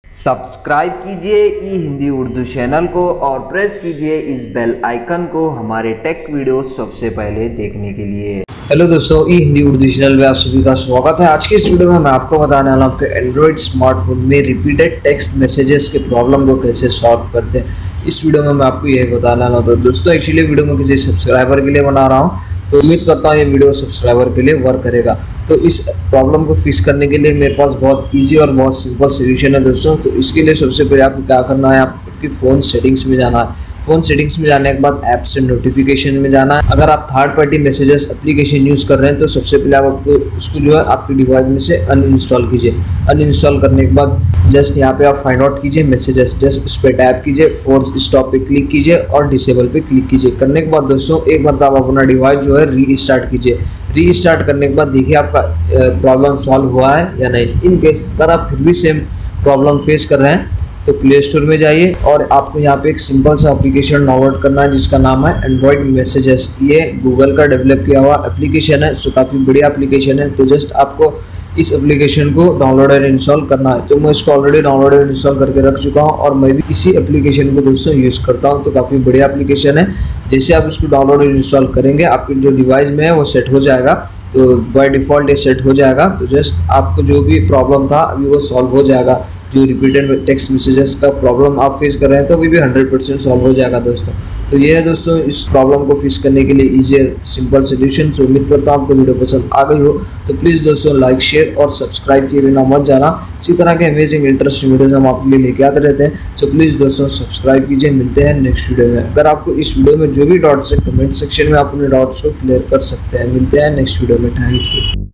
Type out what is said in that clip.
Subscribe कीजिए ई Hindi Urdu channel को और प्रेस कीजिए इस बेल आइकन को हमारे टेक वीडियो सबसे पहले देखने के लिए। हेलो दोस्तों, ई हिंदी उर्दू चैनल में आप सभी का स्वागत है। आज के इस वीडियो में मैं आपको बताने वाला हूं आपके एंड्रॉइड स्मार्टफोन में रिपीटेड टेक्स्ट मैसेजेस के प्रॉब्लम को कैसे सॉल्व करते हैं। इस वीडियो में मैं आपको यही बताने वाला हूं। तो दोस्तों एक्चुअली वीडियो में किसी सब्सक्राइबर के लिए बना रहा हूँ, तो उम्मीद करता हूँ ये वीडियो सब्सक्राइबर के लिए वर्क करेगा। तो इस प्रॉब्लम को फिक्स करने के लिए मेरे पास बहुत इजी और बहुत सिंपल सोल्यूशन है दोस्तों। तो इसके लिए सबसे पहले आपको क्या करना है, आपकी फ़ोन सेटिंग्स में जाना है। फ़ोन सेटिंग्स में जाने के बाद ऐप्स एंड नोटिफिकेशन में जाना है। अगर आप third party messages application use कर रहे हैं तो सबसे पहले आप आपको उसको जो है आपके डिवाइस में से अनइंस्टॉल कीजिए। अनइंस्टॉल करने के बाद जस्ट यहाँ पे आप फाइंड आउट कीजिए मैसेजेस, जस्ट उस पर टैप कीजिए, फोर्स स्टॉप पे क्लिक कीजिए और डिसेबल पे क्लिक कीजिए। करने के बाद दोस्तों एक बार आप अपना डिवाइस जो है रीस्टार्ट कीजिए। रीस्टार्ट करने के बाद देखिए आपका प्रॉब्लम सॉल्व हुआ है या नहीं। इन केस अगर आप फिर भी सेम प्रॉब्लम फेस कर रहे हैं तो प्ले स्टोर में जाइए और आपको यहाँ पे एक सिंपल सा एप्लीकेशन डाउनलोड करना है जिसका नाम है एंड्रॉइड मैसेजेस। ये गूगल का डेवलप किया हुआ एप्लीकेशन है, सो काफ़ी बढ़िया एप्लीकेशन है। तो जस्ट आपको इस एप्लीकेशन को डाउनलोड और इंस्टॉल करना है। तो मैं इसको ऑलरेडी डाउनलोड और इंस्टॉल करके रख चुका हूँ और मैं भी इसी एप्लीकेशन को दोस्तों यूज़ करता हूँ। तो काफ़ी बढ़िया एप्लीकेशन है। जैसे आप इसको डाउनलोड और इंस्टॉल करेंगे आपके जो डिवाइस में है वो सेट हो जाएगा। तो बाय डिफ़ॉल्ट ये सेट हो जाएगा। तो जस्ट आपको जो भी प्रॉब्लम था अभी वो सॉल्व हो जाएगा। जो रिपीटेड टेक्स्ट मैसेजेस का प्रॉब्लम आप फेस कर रहे हैं तो अभी भी 100% सॉल्व हो जाएगा दोस्तों। तो ये है दोस्तों इस प्रॉब्लम को फिक्स करने के लिए इजी सिंपल सोल्यूशन। तो उम्मीद करता हूँ आपको वीडियो पसंद आ गई हो। तो प्लीज़ दोस्तों लाइक शेयर और सब्सक्राइब किए बिना मत जाना। इसी तरह के अमेजिंग इंटरेस्टिंग वीडियोज़ हम आपके लिए लेके आते रहते हैं। सो प्लीज़ दोस्तों सब्सक्राइब कीजिए। मिलते हैं नेक्स्ट वीडियो में। अगर आपको इस वीडियो में जो भी डाउट्स है कमेंट सेक्शन में आप अपने डाउट्स को क्लियर कर सकते हैं। मिलते हैं नेक्स्ट वीडियो में। Thank you.